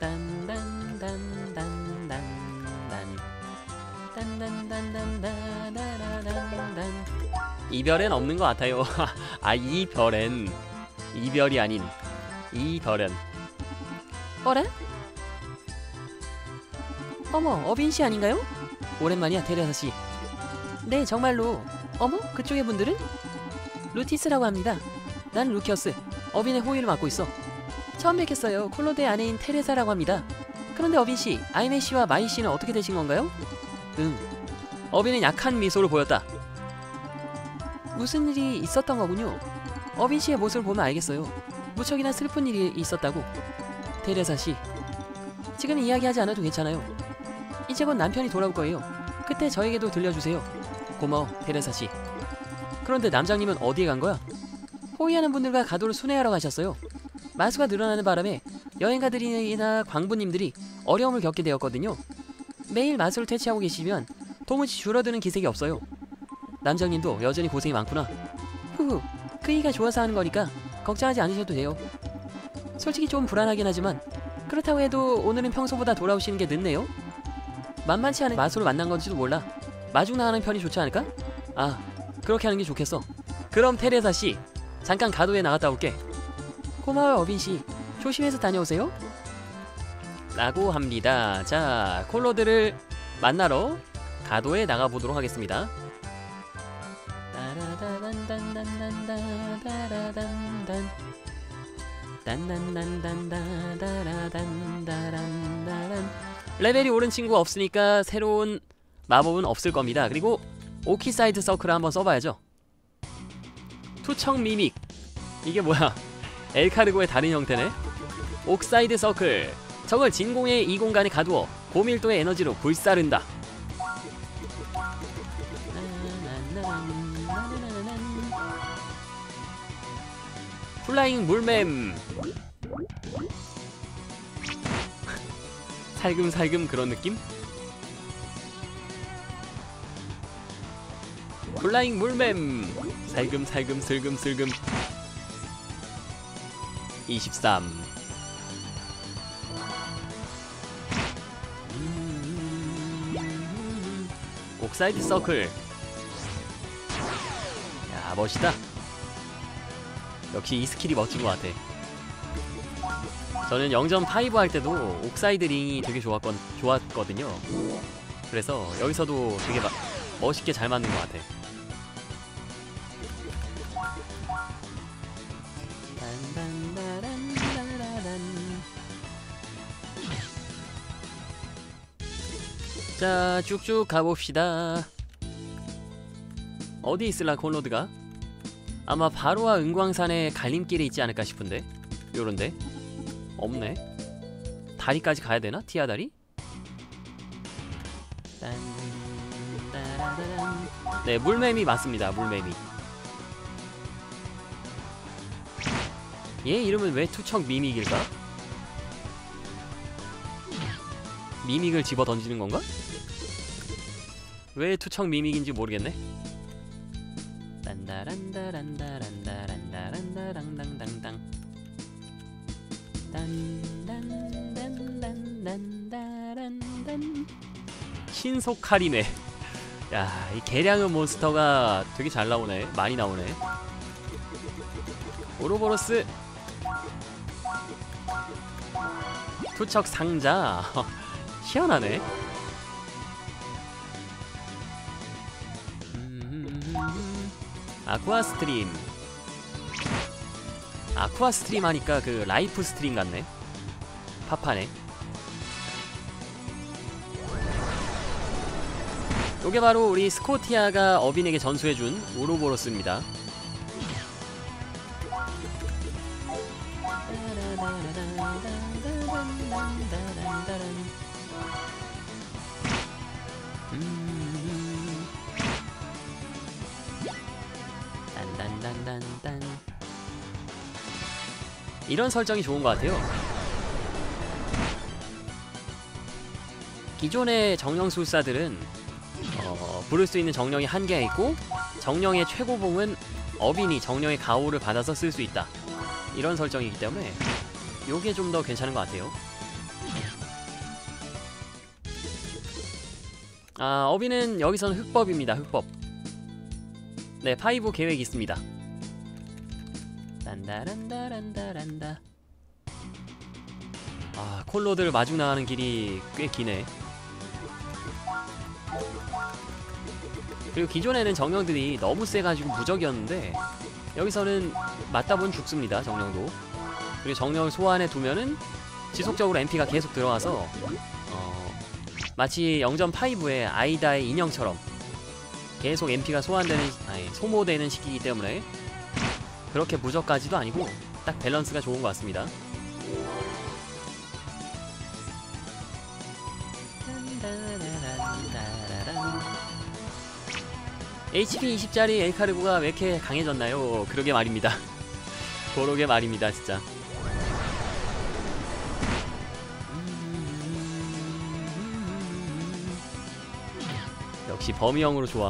이별엔 없는 것 같아요. 아, 이별엔 이별이 아닌 이별은. 어라? 어머, 어빈씨 아닌가요? 오랜만이야, 테레사씨. 네, 정말로. 어머, 그쪽의 분들은? 루티스라고 합니다. 난 루키어스, 어빈의 호위를 맡고 있어. 처음 뵙겠어요. 콜로드의 아내인 테레사라고 합니다. 그런데 어빈씨, 아이메씨와 마이씨는 어떻게 되신 건가요? 어빈은 약한 미소를 보였다. 무슨 일이 있었던 거군요. 어빈씨의 모습을 보면 알겠어요. 무척이나 슬픈 일이 있었다고. 테레사씨, 지금 이야기하지 않아도 괜찮아요. 이제 곧 남편이 돌아올 거예요. 그때 저에게도 들려주세요. 고마워, 테레사씨. 그런데 남장님은 어디에 간 거야? 호위하는 분들과 가도를 순회하러 가셨어요. 마수가 늘어나는 바람에 여행가들이나 광부님들이 어려움을 겪게 되었거든요. 매일 마수를 퇴치하고 계시면 도무지 줄어드는 기색이 없어요. 남장님도 여전히 고생이 많구나. 후후, 그이가 좋아서 하는 거니까 걱정하지 않으셔도 돼요. 솔직히 좀 불안하긴 하지만 그렇다고 해도 오늘은 평소보다 돌아오시는 게 늦네요. 만만치 않은 마수를 만난 건지도 몰라. 마중 나가는 편이 좋지 않을까? 아, 그렇게 하는 게 좋겠어. 그럼 테레사씨, 잠깐 가도에 나갔다 올게. 고마워요, 어빈씨. 조심해서 다녀오세요. 라고 합니다. 자, 콜로드를 만나러 가도에 나가보도록 하겠습니다. 레벨이 오른 친구가 없으니까 새로운 마법은 없을 겁니다. 그리고 오키사이드 서클을 한번 써봐야죠. 투척 미믹, 이게 뭐야? 엘카르고의 다른 형태네. 옥사이드 서클, 적을 진공의 이 공간에 가두어 고밀도의 에너지로 불사른다. 플라잉 물맴. 살금살금 그런 느낌? 플라잉 물맴. 살금살금 슬금슬금. 23. 옥사이드 서클. 야, 멋있다. 역시 이 스킬이 멋진 것 같아. 저는 0.5 할 때도 옥사이드 링이 되게 좋았거든요. 그래서 여기서도 되게 멋있게 잘 맞는 것 같아. 자, 쭉쭉 가봅시다. 어디 있을라, 콜로드가? 아마 바로와 은광산에 갈림길에 있지 않을까 싶은데. 요런데 없네. 다리까지 가야 되나? 티아 다리? 네, 물매미 맞습니다. 물매미. 얘 이름은 왜 투척 미믹일까? 미믹을 집어 던지는 건가? 왜 투척 미믹인지 모르겠네. 딴다란다란다란다란다란다란다랑당당 딴딴딴딴딴딴딴 신속 카리네. 야, 이 개량은 몬스터가 되게 잘 나오네. 많이 나오네. 오로보로스 투척 상자. 희한하네. 아쿠아 스트림. 아쿠아 스트림 하니까 그 라이프 스트림 같네. 파파네. 요게 바로 우리 스코티아가 어빈에게 전수해준 오로보로스입니다. 딴딴딴딴딴. 이런 설정이 좋은 것 같아요. 기존의 정령술사들은 부를 수 있는 정령이 한계가 있고 정령의 최고봉은 어빈이 정령의 가호를 받아서 쓸 수 있다. 이런 설정이기 때문에 요게 좀 더 괜찮은 것 같아요. 아, 어비는 여기서는 흑법입니다. 흑법. 네, 파이브 계획이 있습니다. 란다란다란다란다. 아, 콜로드를 마중 나가는 길이 꽤 기네. 그리고 기존에는 정령들이 너무 세가지고 무적이었는데 여기서는 맞다보면 죽습니다. 정령도. 그리고 정령을 소환해 두면은 지속적으로 MP가 계속 들어와서 마치 영전 5의 아이다의 인형처럼 계속 MP가 소모되는 시기이기 때문에 그렇게 무적까지도 아니고 딱 밸런스가 좋은 것 같습니다. HP 20짜리 엘카르고가 왜 이렇게 강해졌나요? 그러게 말입니다. 그러게 말입니다, 진짜. 역시 범위형으로 좋아.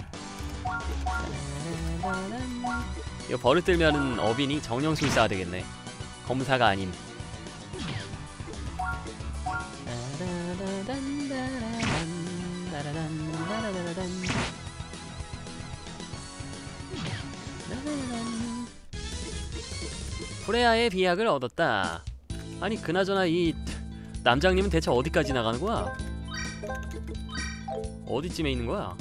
이거 버릇 들면은 어빈이 정령술사가 되겠네. 검사가 아닌. 프레야의 비약을 얻었다. 아니 그나저나 이 남장님은 대체 어디까지 나가는 거야? 어디쯤에 있는 거야?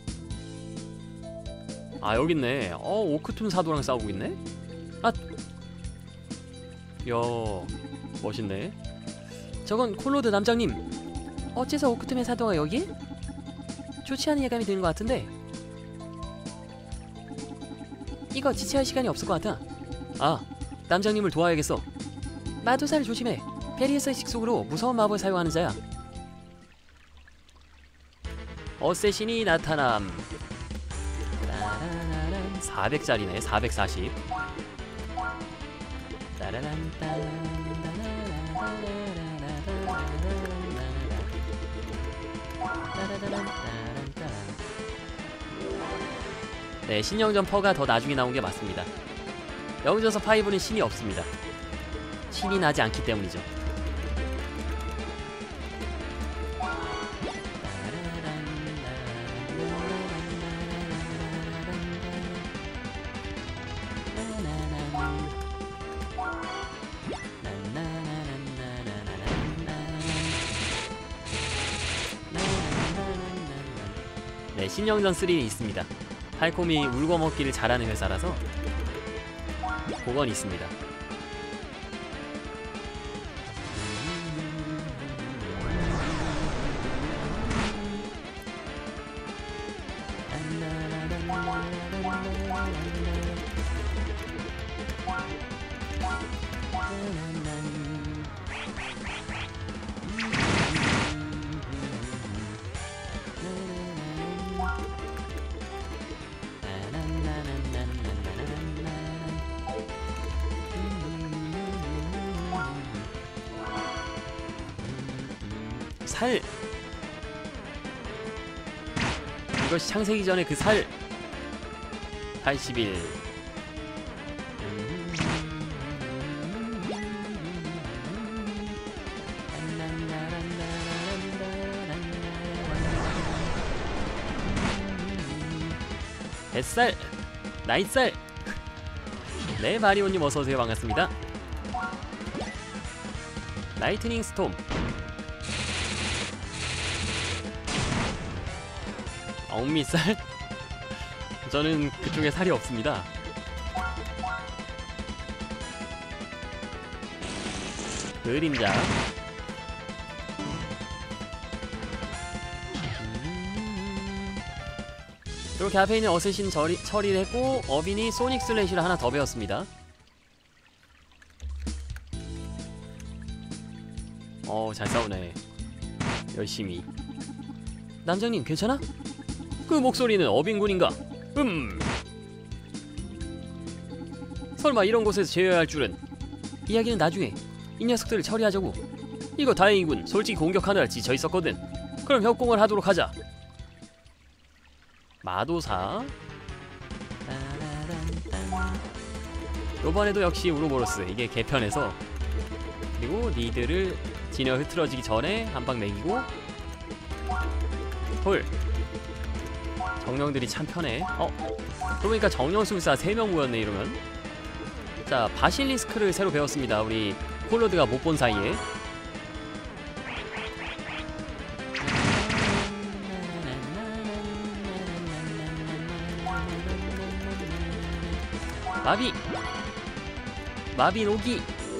아 여기 있네. 오크툰 사도랑 싸우고 있네? 아! 야 멋있네. 저건 콜로드 남장님. 어째서 오크툼의 사도가 여기? 좋지 않은 예감이 드는 것 같은데. 이거 지체할 시간이 없을 것 같아. 아, 남장님을 도와야겠어. 마도사를 조심해. 베리에스의 직속으로 무서운 마법을 사용하는 자야. 어쌔신이 나타남. 400짜리네. 440. 네, 신영전 퍼가 더 나중에 나온 게 맞습니다. 영전서 5는 신이 없습니다. 신이 나지 않기 때문이죠. 네, 신영전 3는 있습니다. 팔콤이 울고먹기를 잘하는 회사라서 그건 있습니다. 살! 이것이 창세기 전에 그 살! 81. 뱃살! 나잇살! 네, 마리오님 어서오세요. 반갑습니다. 라이트닝 스톰. 엉미살? 저는 그쪽에 살이 없습니다. 그림자. 이렇게 앞에 있는 어쌔신 처리를 했고 어빈이 소닉 슬래시를 하나 더 배웠습니다. 잘 싸우네. 열심히. 남장님 괜찮아? 그 목소리는 어빈군인가? 설마 이런 곳에서 제어해야 할 줄은. 이야기는 나중에. 이 녀석들을 처리하자고. 이거 다행이군. 솔직히 공격하느라 지쳐있었거든. 그럼 협공을 하도록 하자. 마도사. 요번에도 역시 우로보로스. 이게 개편에서. 그리고 니드를 진여 흐트러지기 전에 한 방 매기고 헐. 정령들이 참 편해. 그러니까 정령술사 3명 모였네 이러면. 자, 바실리스크를 새로 배웠습니다. 우리 콜로드가 못 본 사이에. 마비 녹이.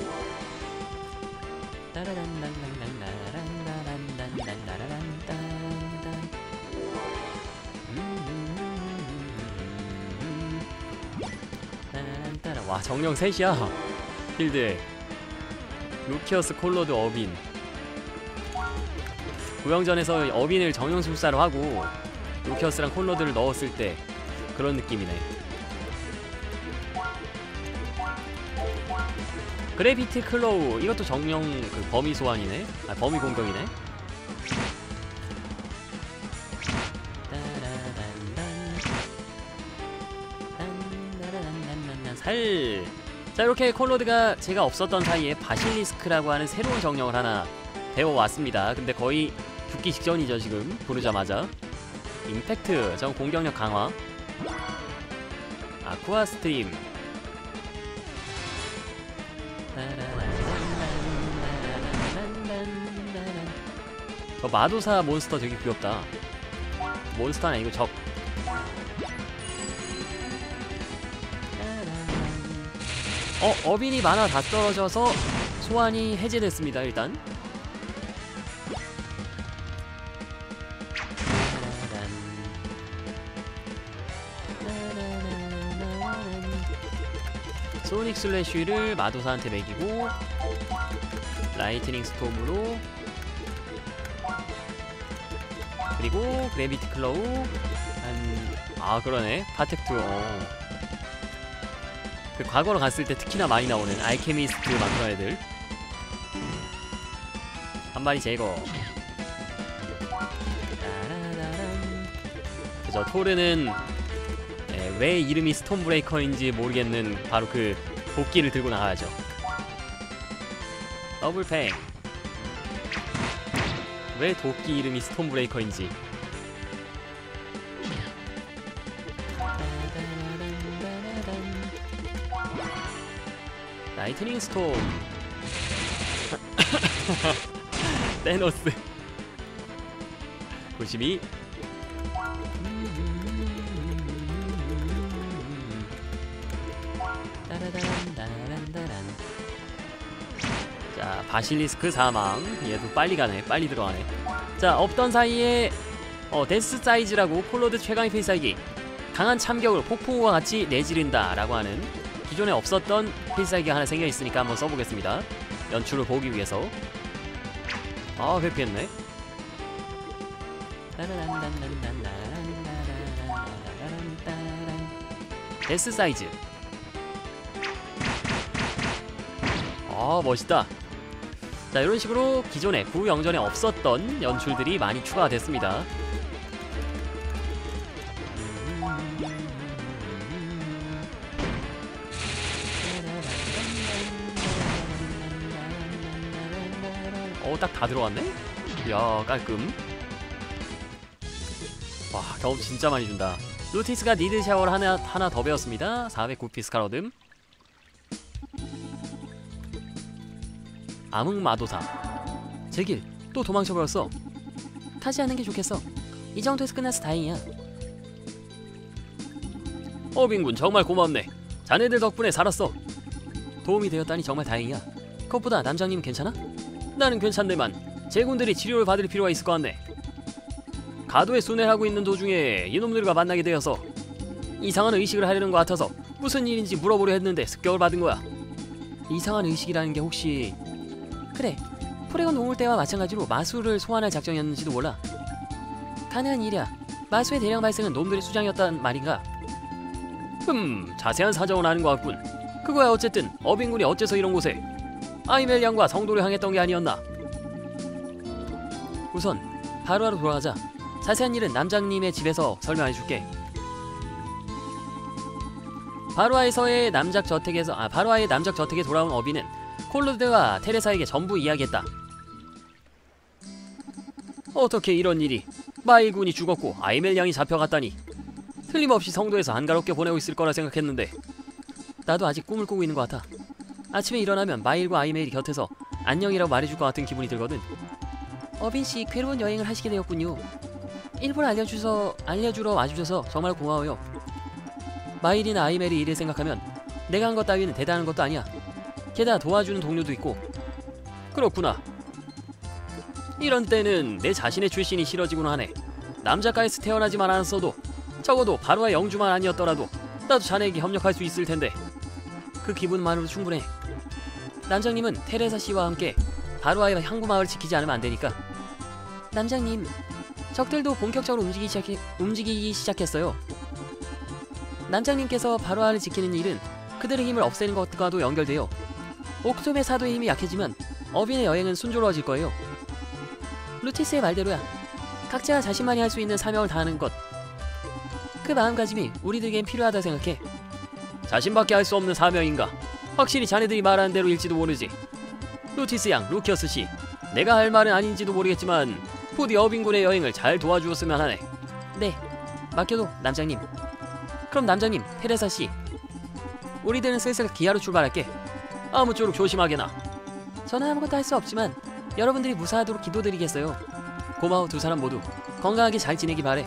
와, 정령 셋이야. 필드에 루키어스, 콜로드, 어빈. 구형전에서 어빈을 정령술사로 하고 루키어스랑 콜로드를 넣었을 때 그런 느낌이네. 그래비티 클로우, 이것도 정령 그 범위 소환이네. 아, 범위 공격이네. 자, 이렇게 콜로드가 제가 없었던 사이에 바실리스크라고 하는 새로운 정령을 하나 배워왔습니다. 근데 거의 죽기 직전이죠 지금. 부르자마자. 임팩트, 전 공격력 강화. 아쿠아 스트림. 저 마도사 몬스터 되게 귀엽다. 몬스터는 아니고 적. 어빈이 만화 다 떨어져서 소환이 해제됐습니다. 일단 소닉 슬래쉬를 마도사한테 매기고 라이트닝 스톰으로, 그리고 그래비티 클로우 그러네. 파텍투. 그 과거로 갔을 때 특히나 많이 나오는 알케미스트 막 그런 애들 한 마리 제거. 그죠. 토르는 왜 이름이 스톰브레이커인지 모르겠는 바로 그 도끼를 들고 나가야죠. 더블팽. 왜 도끼 이름이 스톰브레이커인지. 라이트닝 스톰. 테노스. 92. 자, 바실리스크 사망. 얘도 빨리 가네. 빨리 들어가네. 자, 없던 사이에 데스 사이즈라고 콜로드 최강의 필살기. 강한 참격으로 폭풍우와 같이 내지른다 라고 하는 기존에 없었던 필살기가 하나 생겨있으니까 한번 써보겠습니다. 연출을 보기 위해서. 회피했네. 데스 사이즈. 멋있다. 자, 이런 식으로 기존에 구영전에 없었던 연출들이 많이 추가가 됐습니다. 딱 다 들어왔네? 이야, 깔끔. 와, 경험 진짜 많이 준다. 루티스가 니드 샤워를 하나 더 배웠습니다. 409피스 칼 얻음. 암흑마도사. 제길, 또 도망쳐버렸어. 타지 않는 게 좋겠어. 이 정도에서 끝나서 다행이야. 어빈군, 정말 고맙네. 자네들 덕분에 살았어. 도움이 되었다니 정말 다행이야. 그것보다 남장님 괜찮아? 나는 괜찮네만 제군들이 치료를 받을 필요가 있을 것 같네. 가도에 순회를 하고 있는 도중에 이놈들과 만나게 되어서 이상한 의식을 하려는 것 같아서 무슨 일인지 물어보려 했는데 습격을 받은 거야. 이상한 의식이라는 게 혹시... 그래, 프레곤 동물 때와 마찬가지로 마수를 소환할 작정이었는지도 몰라. 가능한 일이야. 마수의 대량 발생은 놈들의 수장이었단 말인가? 자세한 사정은 아는 것 같군. 그거야 어쨌든 어빈군이 어째서 이런 곳에 아이멜리안과 성도를 향했던 게 아니었나? 우선 바루아로 돌아가자. 자세한 일은 남장님의 집에서 설명해줄게. 바루아의 남작 저택에 돌아온 어빈은 콜로드와 테레사에게 전부 이야기했다. 어떻게 이런 일이? 마일군이 죽었고 아이멜 양이 잡혀갔다니 틀림없이 성도에서 한가롭게 보내고 있을 거라 생각했는데 나도 아직 꿈을 꾸고 있는 것 같아. 아침에 일어나면 마일과 아이멜이 곁에서 안녕이라고 말해줄 것 같은 기분이 들거든. 어빈씨 괴로운 여행을 하시게 되었군요. 일부러 알려주러 와주셔서 정말 고마워요. 마일이나 아이멜이 일을 생각하면 내가 한 것 따위는 대단한 것도 아니야. 게다가 도와주는 동료도 있고. 그렇구나. 이런 때는 내 자신의 출신이 싫어지곤 하네. 남자가에서 태어나지만 않았어도 적어도 바로와 영주만 아니었더라도 나도 자네에게 협력할 수 있을 텐데. 그 기분만으로도 충분해. 남장님은 테레사 씨와 함께 바로와의 항구마을을 지키지 않으면 안 되니까. 남장님, 적들도 본격적으로 움직이기 시작했어요. 남장님께서 바로와를 지키는 일은 그들의 힘을 없애는 것과도 연결돼요. 옥토의 사도의 힘이 약해지면 어빈의 여행은 순조로워질 거예요. 루티스의 말대로야. 각자가 자신만이 할 수 있는 사명을 다하는 것. 그 마음가짐이 우리들에겐 필요하다 생각해. 자신밖에 할 수 없는 사명인가? 확실히 자네들이 말하는 대로일지도 모르지. 루티스 양, 루키어스 씨, 내가 할 말은 아닌지도 모르겠지만 부디 어빈군의 여행을 잘 도와주었으면 하네. 네, 맡겨도 남장님. 그럼 남장님, 테레사 씨, 우리들은 슬슬 기아로 출발할게. 아무쪼록 조심하게나. 저는 아무것도 할 수 없지만 여러분들이 무사하도록 기도드리겠어요. 고마워. 두 사람 모두 건강하게 잘 지내기 바래.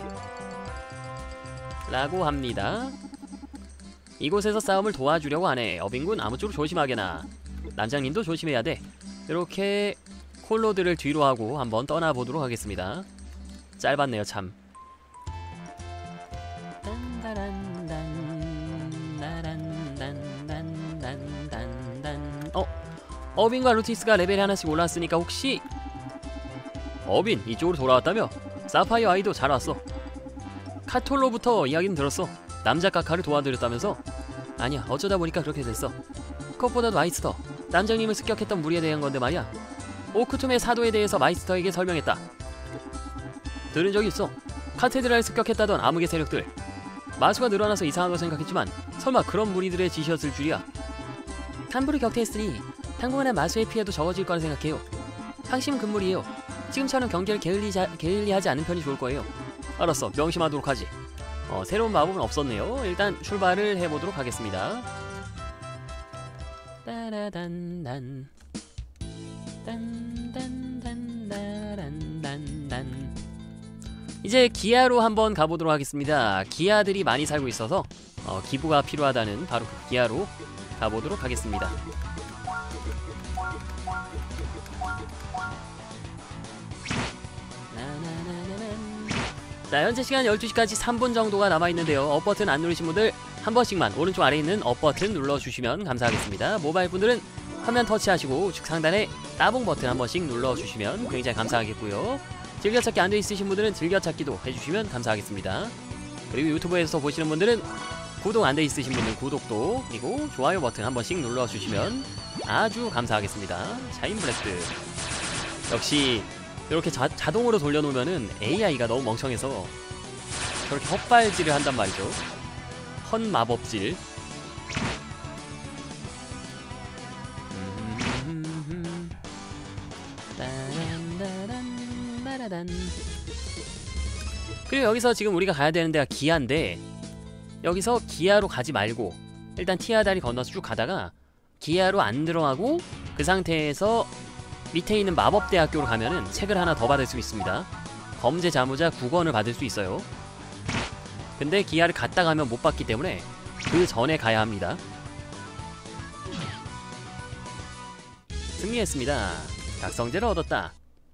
라고 합니다. 이곳에서 싸움을 도와주려고 하네. 어빈군 아무쪼록 조심하게나. 남장님도 조심해야 돼. 이렇게 콜로드를 뒤로 하고 한번 떠나보도록 하겠습니다. 짧았네요 참. 어빈과 루티스가 레벨이 하나씩 올랐으니까 혹시 어빈 이쪽으로 돌아왔다며? 사파이어 아이도 잘 왔어. 카톨로부터 이야기는 들었어. 남자 카카를 도와드렸다면서? 아니야, 어쩌다 보니까 그렇게 됐어. 그것보다도 마이스터, 남장님을 습격했던 무리에 대한 건데 말이야. 오크툼의 사도에 대해서 마이스터에게 설명했다. 들은 적이 있어. 카테드랄을 습격했다던 암흑의 세력들. 마수가 늘어나서 이상한 거 생각했지만 설마 그런 무리들의 짓이었을 줄이야. 함부로 격퇴했으니 당분간은 마수의 피해도 적어질 거라 생각해요. 방심은 금물이에요. 지금처럼 경계를 게을리하지 않은 편이 좋을 거예요. 알았어, 명심하도록 하지. 새로운 마법은 없었네요. 일단 출발을 해보도록 하겠습니다. 따라단단 딴딴딴딴따란단단. 이제 기아로 한번 가보도록 하겠습니다. 기아들이 많이 살고 있어서 기부가 필요하다는 바로 그 기아로 가보도록 하겠습니다. 자, 현재 시간 12시까지 3분 정도가 남아있는데요. 업버튼 안 누르신 분들 한 번씩만 오른쪽 아래에 있는 업버튼 눌러주시면 감사하겠습니다. 모바일 분들은 화면 터치하시고 우측 상단에 따봉 버튼 한 번씩 눌러주시면 굉장히 감사하겠고요. 즐겨찾기 안 돼 있으신 분들은 즐겨찾기도 해주시면 감사하겠습니다. 그리고 유튜브에서 보시는 분들은 구독 안 돼 있으신 분들은 구독도, 그리고 좋아요 버튼 한 번씩 눌러주시면 아주 감사하겠습니다. 샤인블레스 역시 이렇게 자동으로 돌려놓으면은 AI가 너무 멍청해서 저렇게 헛발질을 한단 말이죠. 헛마법질. 그리고 여기서 지금 우리가 가야 되는 데가 기아인데, 여기서 기아로 가지 말고 일단 티아다리 건너서 쭉 가다가 기아로 안 들어가고 그 상태에서 밑에 있는 마법대학교로 가면은 책을 하나 더 받을 수 있습니다. 범죄 자무자 9권을 받을 수 있어요. 근데 기아를 갔다 가면 못 받기 때문에 그 전에 가야 합니다. 승리했습니다. 각성제를 얻었다.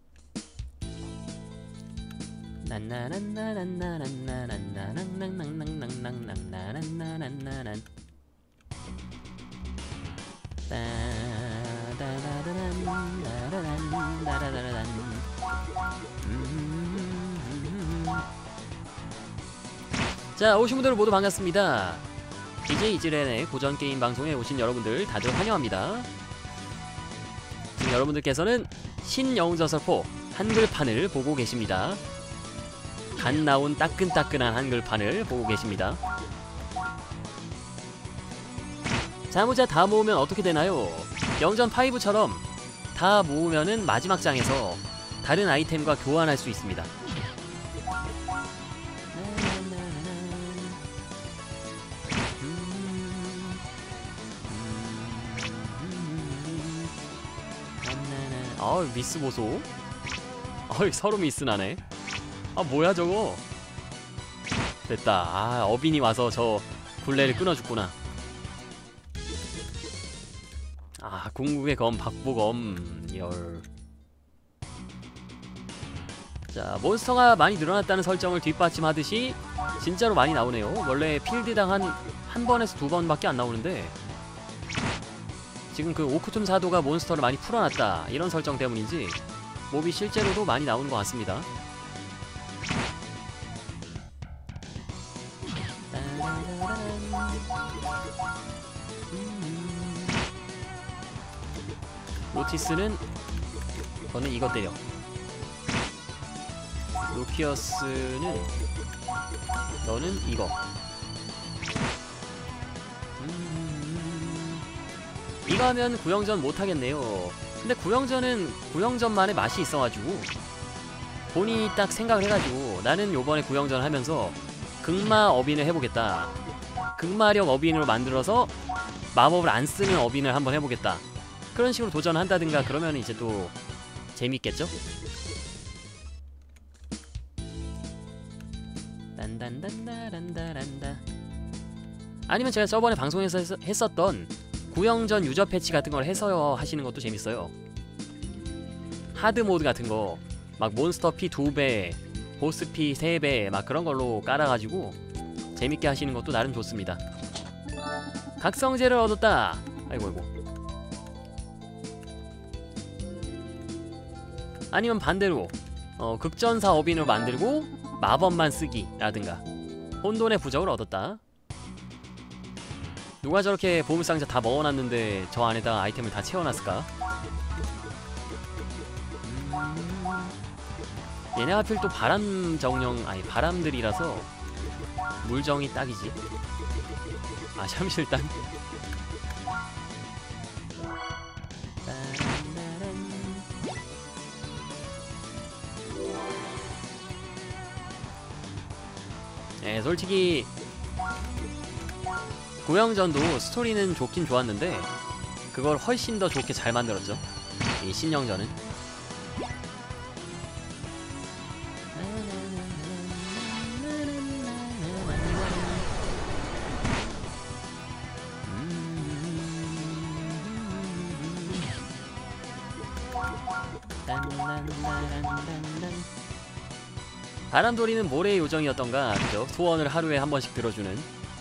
자, 오신 분들 모두 반갑습니다. BJ 이즈렌의 고전 게임 방송에 오신 여러분들 다들 환영합니다. 지금 여러분들께서는 신영웅저서포 한글판을 보고 계십니다. 갓 나온 따끈따끈한 한글판을 보고 계십니다. 자무자 다 모으면 어떻게 되나요? 영전 5처럼 다 모으면은 마지막 장에서 다른 아이템과 교환할 수 있습니다. 아 미스 보소. 서로 미스 나네. 아 뭐야 저거. 됐다. 아 어빈이 와서 저 굴레를 끊어줬구나. 아 궁극의 검 박보검 열. 자 몬스터가 많이 늘어났다는 설정을 뒷받침하듯이 진짜로 많이 나오네요. 원래 필드당 한 번에서 두 번밖에 안 나오는데 지금 그 오크툼 사도가 몬스터를 많이 풀어놨다 이런 설정 때문인지 몹이 실제로도 많이 나오는 것 같습니다. 로티스는 너는 이거 때려. 루키어스는 너는 이거. 이거 하면 구영전 못하겠네요. 근데 구영전은 구영전만의 맛이 있어가지고 본인이 딱 생각을 해가지고 나는 요번에 구영전 하면서 극마 어빈을 해보겠다. 극마력 어빈으로 만들어서 마법을 안 쓰는 어빈을 한번 해보겠다. 그런 식으로 도전을 한다든가 그러면 이제 또 재밌겠죠? 딴딴딴따란따란다. 아니면 제가 저번에 방송에서 했었던 구영전 유저 패치 같은 걸 해서 하시는 것도 재밌어요. 하드 모드 같은 거 막 몬스터 피 2배, 보스 피 3배 막 그런 걸로 깔아가지고 재밌게 하시는 것도 나름 좋습니다. 각성제를 얻었다. 아이고. 아니면 반대로 극전사 어빈으로 만들고 마법만 쓰기 라든가. 혼돈의 부적을 얻었다. 누가 저렇게 보물상자 다 먹어놨는데 저 안에다 아이템을 다 채워놨을까? 얘네 하필 또 바람정령 아니 바람들이라서 물정이 딱이지. 아 샴실단. 네, 솔직히 구영전도 스토리는 좋긴 좋았는데 그걸 훨씬 더 좋게 잘 만들었죠. 이 신영전은. 바람돌이는 모래의 요정이었던가 그죠? 소원을 하루에 한 번씩 들어주는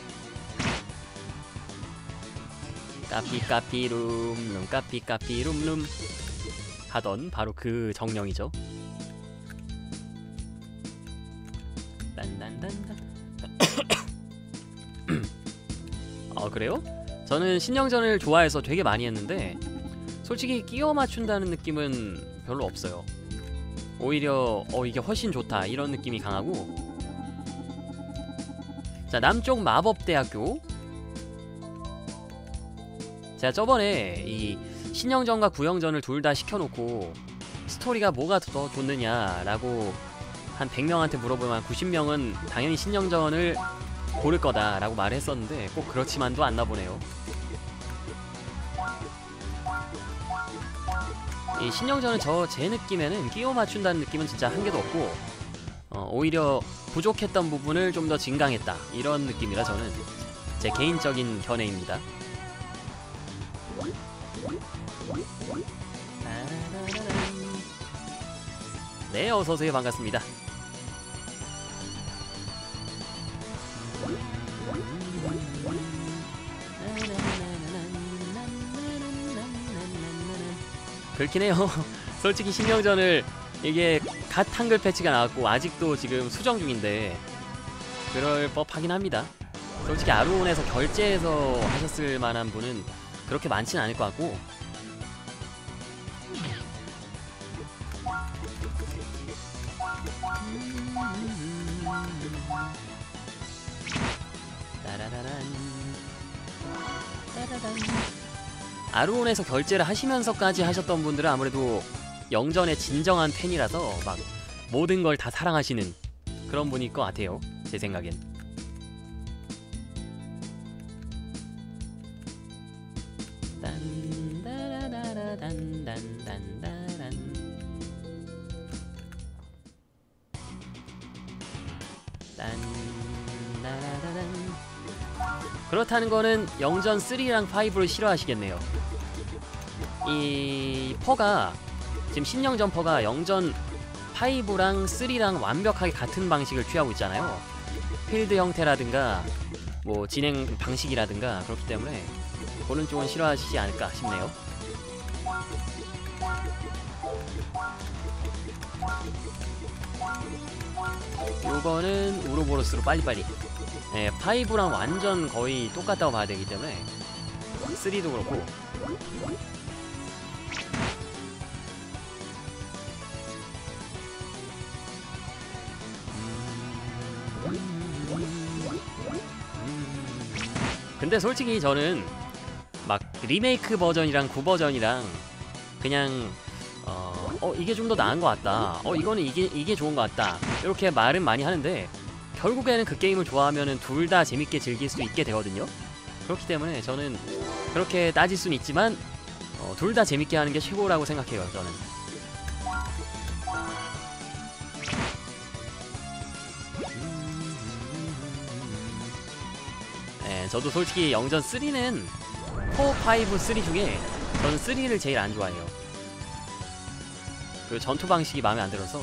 까삐까삐룸룸 까삐까삐룸룸 하던 바로 그 정령이죠. 딴딴딴딴. 그래요? 저는 신영전을 좋아해서 되게 많이 했는데 솔직히 끼워 맞춘다는 느낌은 별로 없어요. 오히려 이게 훨씬 좋다 이런 느낌이 강하고. 자 남쪽 마법대학교. 제가 저번에 이 신영전과 구영전을 둘 다 시켜놓고 스토리가 뭐가 더 좋느냐라고 한 100명한테 물어보면 90명은 당연히 신영전을 고를 거다 라고 말을 했었는데 꼭 그렇지만도 않나 보네요. 이 신영전은 제 느낌에는 끼워 맞춘다는 느낌은 진짜 한 개도 없고 오히려 부족했던 부분을 좀 더 증강했다 이런 느낌이라 저는 제 개인적인 견해입니다. 네 어서오세요. 반갑습니다. 그렇긴 해요. 솔직히 신영전을 이게 갓 한글 패치가 나왔고 아직도 지금 수정 중인데 그럴 법하긴 합니다. 솔직히 아루온에서 결제해서 하셨을 만한 분은 그렇게 많진 않을 것 같고 아루온에서 결제를 하시면서까지 하셨던 분들은 아무래도 영전의 진정한 팬이라서 막 모든 걸 다 사랑하시는 그런 분일 것 같아요. 제 생각엔. 딴따라라란딴딴딴따란 딴. 그렇다는 거는 영전 3랑 5를 싫어하시겠네요. 이 퍼가 지금 신영전 퍼가 영전 5랑 3랑 완벽하게 같은 방식을 취하고 있잖아요. 필드 형태라든가 뭐 진행 방식이라든가 그렇기 때문에 그런 쪽은 싫어하시지 않을까 싶네요. 요거는 우로보로스로 빨리빨리. 네, 5랑 완전 거의 똑같다고 봐야 되기 때문에 3도 그렇고. 근데 솔직히 저는 막 리메이크 버전이랑 구버전이랑 그냥 이게 좀 더 나은 것 같다, 이거는 이게 좋은 것 같다, 이렇게 말은 많이 하는데 결국에는 그 게임을 좋아하면은 둘 다 재밌게 즐길 수 있게 되거든요. 그렇기 때문에 저는 그렇게 따질 수는 있지만 둘 다 재밌게 하는 게 최고라고 생각해요, 저는. 네, 저도 솔직히 영전 3는 4, 5, 3 중에 저는 3를 제일 안 좋아해요. 그 전투 방식이 마음에 안 들어서.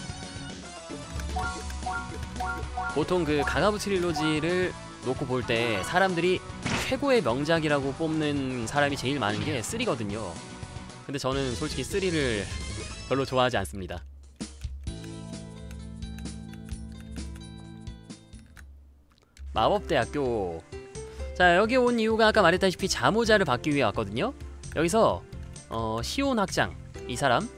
보통 그 가가부 트릴로지를 놓고 볼 때 사람들이 최고의 명작이라고 뽑는 사람이 제일 많은 게 3거든요. 근데 저는 솔직히 3를 별로 좋아하지 않습니다. 마법대학교. 자, 여기 온 이유가 아까 말했다시피 자모자를 받기 위해 왔거든요. 여기서 시온 학장, 이 사람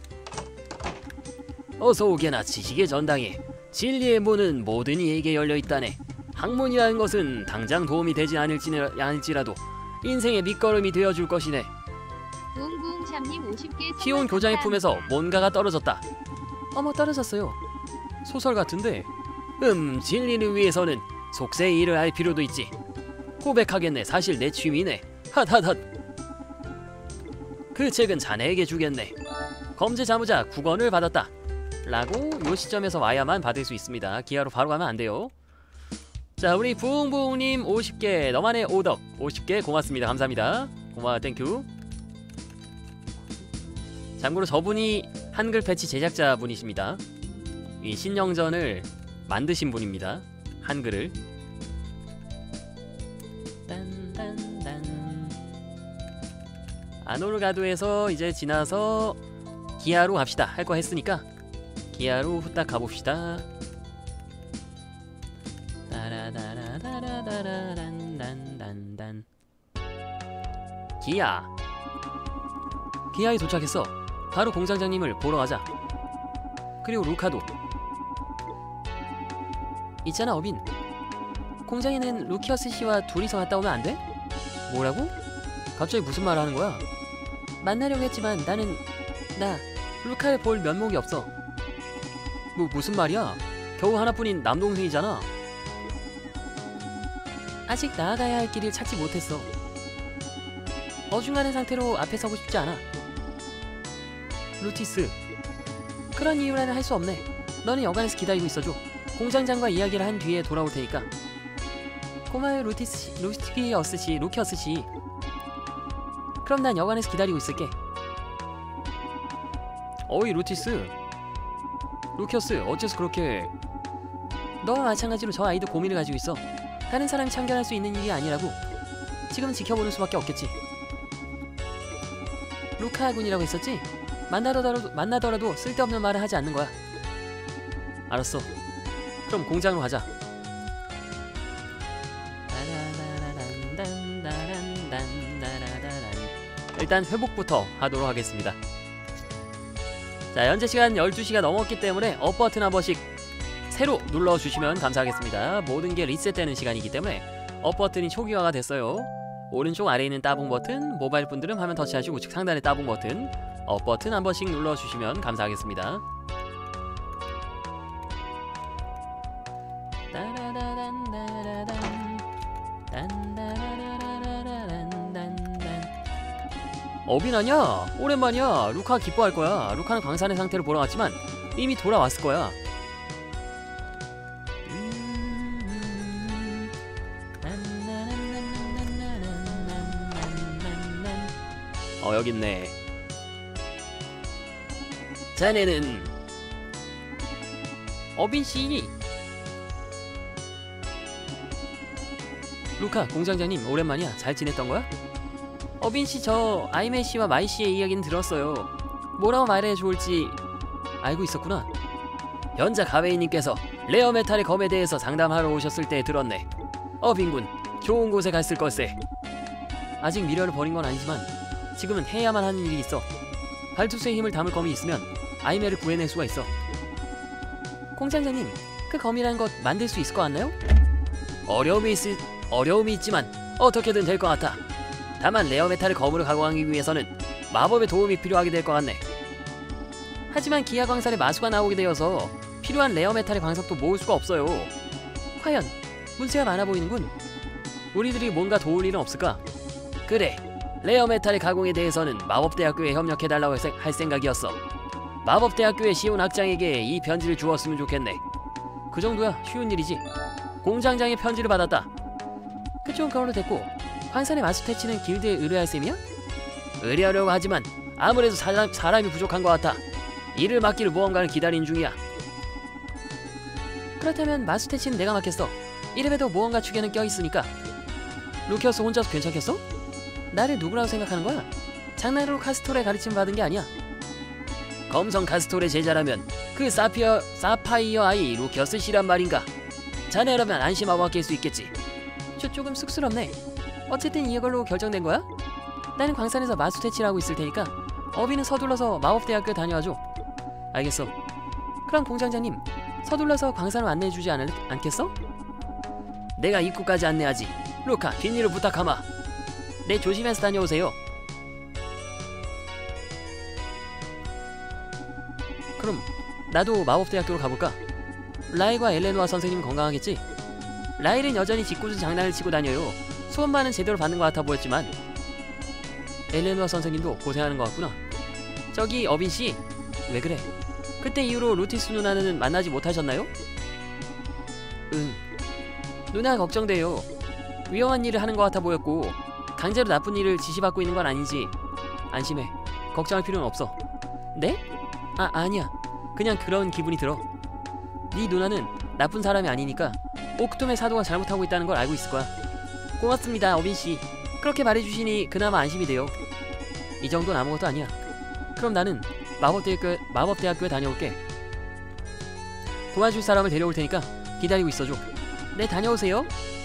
어서 오게나 지식의 전당에. 진리의 문은 모든 이에게 열려있다네. 학문이라는 것은 당장 도움이 되지 않을지라도 인생의 밑거름이 되어줄 것이네. 시온 교장의 품에서 뭔가가 떨어졌다. 어머, 떨어졌어요. 소설 같은데. 진리를 위해서는 속세의 일을 할 필요도 있지. 고백하겠네. 사실 내 취미네. 핫핫핫. 그 책은 자네에게 주겠네. 검제 자무자 9권을 받았다. 라고 요 시점에서 와야만 받을 수 있습니다. 기아로 바로 가면 안 돼요. 자, 우리 부웅부웅님 50개, 너만의 오덕 50개 고맙습니다. 감사합니다. 고마워, 땡큐. 참고로 저분이 한글 패치 제작자분이십니다. 이 신영전을 만드신 분입니다. 한글을. 딴딴딴. 아노르가도에서 이제 지나서 기아로 갑시다. 할 거 했으니까 기아로 후딱 가봅시다. 따라다라다라다란단단단. 기아에 도착했어. 바로 공장장님을 보러 가자. 그리고 루카도 있잖아. 어빈, 공장에는 루키어스 씨와 둘이서 갔다 오면 안 돼? 뭐라고? 갑자기 무슨 말을 하는 거야? 만나려고 했지만 나 루카를 볼 면목이 없어. 무슨 말이야? 겨우 하나뿐인 남동생이잖아. 아직 나아가야 할 길을 찾지 못했어. 어중간한 상태로 앞에 서고 싶지 않아. 루티스, 그런 이유라는 할 수 없네. 너는 여관에서 기다리고 있어줘. 공장장과 이야기를 한 뒤에 돌아올 테니까. 고마워요, 루키어스 씨. 그럼 난 여관에서 기다리고 있을게. 어이, 루키어스, 어째서 그렇게... 너와 마찬가지로 저 아이도 고민을 가지고 있어. 다른 사람이 참견할 수 있는 일이 아니라고. 지금은 지켜보는 수밖에 없겠지. 루카 군이라고 했었지? 만나더라도 쓸데없는 말을 하지 않는 거야. 알았어. 그럼 공장으로 가자. 일단 회복부터 하도록 하겠습니다. 자, 현재 시간 12시가 넘었기 때문에 업 버튼 한 번씩 새로 눌러주시면 감사하겠습니다. 모든 게 리셋되는 시간이기 때문에 업 버튼이 초기화가 됐어요. 오른쪽 아래에 있는 따봉 버튼, 모바일 분들은 화면 터치하시고 우측 상단의 따봉 버튼, 업 버튼 한 번씩 눌러주시면 감사하겠습니다. 어빈 아냐? 오랜만이야. 루카 기뻐할 거야. 루카는 광산의 상태를 보러 갔지만 이미 돌아왔을 거야. 여기 있네. 자네는 어빈 씨. 루카 공장장님 오랜만이야. 잘 지냈던 거야? 어빈 씨, 저 아이메 씨와 마이 씨의 이야기는 들었어요. 뭐라고 말해야 좋을지 알고 있었구나. 현자 가웨이님께서 레어메탈의 검에 대해서 상담하러 오셨을 때 들었네. 어빈군, 좋은 곳에 갔을 걸세. 아직 미련을 버린 건 아니지만 지금은 해야만 하는 일이 있어. 발투스의 힘을 담을 검이 있으면 아이메를 구해낼 수가 있어. 공장장님, 그 검이라는 것 만들 수 있을 것 같나요? 어려움이 있지만 어떻게든 될 것 같아. 다만 레어메탈을 검으로 가공하기 위해서는 마법의 도움이 필요하게 될 것 같네. 하지만 기아광산에 마수가 나오게 되어서 필요한 레어메탈의 광석도 모을 수가 없어요. 과연 문제가 많아 보이는군. 우리들이 뭔가 도울 일은 없을까? 그래, 레어메탈의 가공에 대해서는 마법대학교에 협력해달라고 할 생각이었어. 마법대학교의 시온 학장에게 이 편지를 주었으면 좋겠네. 그 정도야 쉬운 일이지. 공장장의 편지를 받았다. 그쪽은 그걸로 됐고, 광산의 마수테치는 길드에 의뢰할 셈이야? 의뢰하려고 하지만 아무래도 사람이 부족한 것 같아. 일을 맡길 무언가를 기다리는 중이야. 그렇다면 마수테치는 내가 맡겠어. 이름에도 무언가 추계는 껴있으니까. 루키어스 혼자서 괜찮겠어? 나를 누구라고 생각하는 거야? 장난으로 카스토레 가르침 받은 게 아니야. 검성 카스토레 제자라면 그 사파이어 아이 루키어스 씨란 말인가? 자네라면 안심하고 맡길 수 있겠지. 조금 쑥스럽네. 어쨌든 이걸로 결정된 거야? 나는 광산에서 마수테치를 하고 있을 테니까 어비는 서둘러서 마법대학교에 다녀와줘. 알겠어. 그럼 공장장님, 서둘러서 광산을 안내해주지 않겠어? 내가 입구까지 안내하지. 루카, 뒷일을 부탁하마. 네, 조심해서 다녀오세요. 그럼 나도 마법대학교로 가볼까? 라일과 엘레노아 선생님은 건강하겠지? 라일은 여전히 짓궂은 장난을 치고 다녀요. 수업만은 제대로 받는 것 같아 보였지만 엘레노아 선생님도 고생하는 것 같구나. 저기 어빈씨, 왜 그래? 그때 이후로 루티스 누나는 만나지 못하셨나요? 응. 누나 걱정돼요. 위험한 일을 하는 것 같아 보였고 강제로 나쁜 일을 지시받고 있는 건 아니지. 안심해. 걱정할 필요는 없어. 네? 아니야. 그냥 그런 기분이 들어. 네 누나는 나쁜 사람이 아니니까 오크톰의 사도가 잘못하고 있다는 걸 알고 있을 거야. 고맙습니다, 어빈씨. 그렇게 말해주시니 그나마 안심이 돼요. 이 정도는 아무것도 아니야. 그럼 나는 마법대학교에 다녀올게. 도와줄 사람을 데려올 테니까 기다리고 있어줘. 네, 다녀오세요.